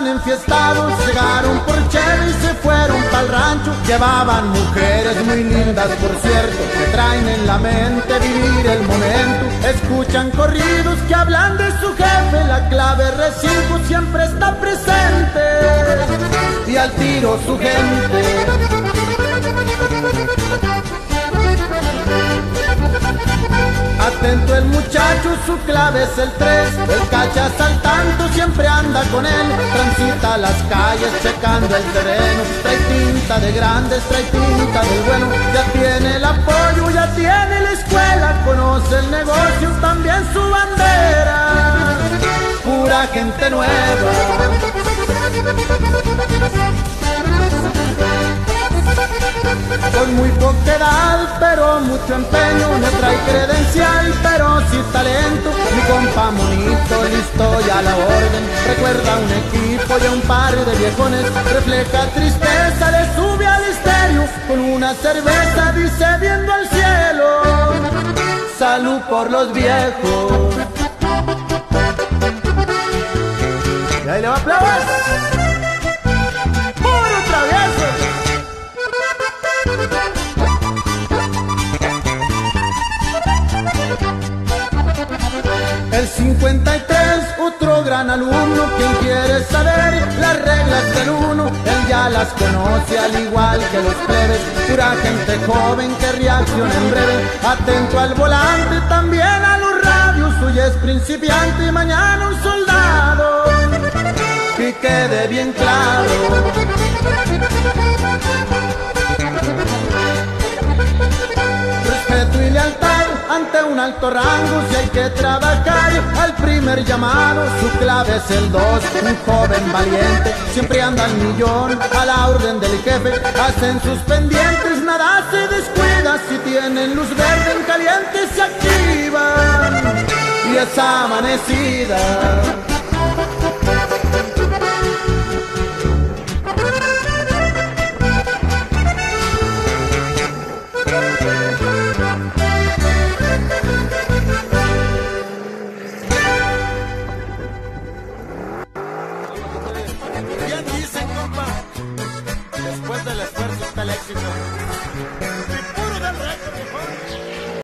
estaban enfiestados, llegaron por cheve y se fueron pa'l rancho. Llevaban mujeres muy lindas, por cierto, que traen en la mente vivir el momento. Escuchan corridos que hablan de su jefe, la clave R5 siempre está presente y al tiro su gente. Atento el muchacho, su clave es el 3. El cacha saltando siempre anda con él. Transita las calles checando el terreno. Trae tinta de grandes, trae tinta del bueno. Ya tiene el apoyo, ya tiene la escuela. Conoce el negocio, también su bandera. Pura gente nueva. Con muy poca edad, pero mucho empeño. No trae credencial, pero sí talento. Mi compa bonito, listo y a la orden. Recuerda un equipo y a un par de viejones. Refleja tristeza, le sube al estéreo. Con una cerveza dice viendo al cielo: salud por los viejos. Y ahí le va a aplaudir. ¡Puro travieso! El 53, otro gran alumno. Quien quiere saber las reglas del uno, él ya las conoce al igual que los plebes. Pura gente joven que reacciona en breve. Atento al volante, también a los radios. Hoy es principiante y mañana un soldado. Que quede bien claro. Respeto y lealtad ante un alto rango, si hay que trabajar al primer llamado. Su clave es el 2, un joven valiente, siempre anda al millón, a la orden del jefe. Hacen sus pendientes, nada se descuida, si tienen luz verde en caliente se activan y es amanecida.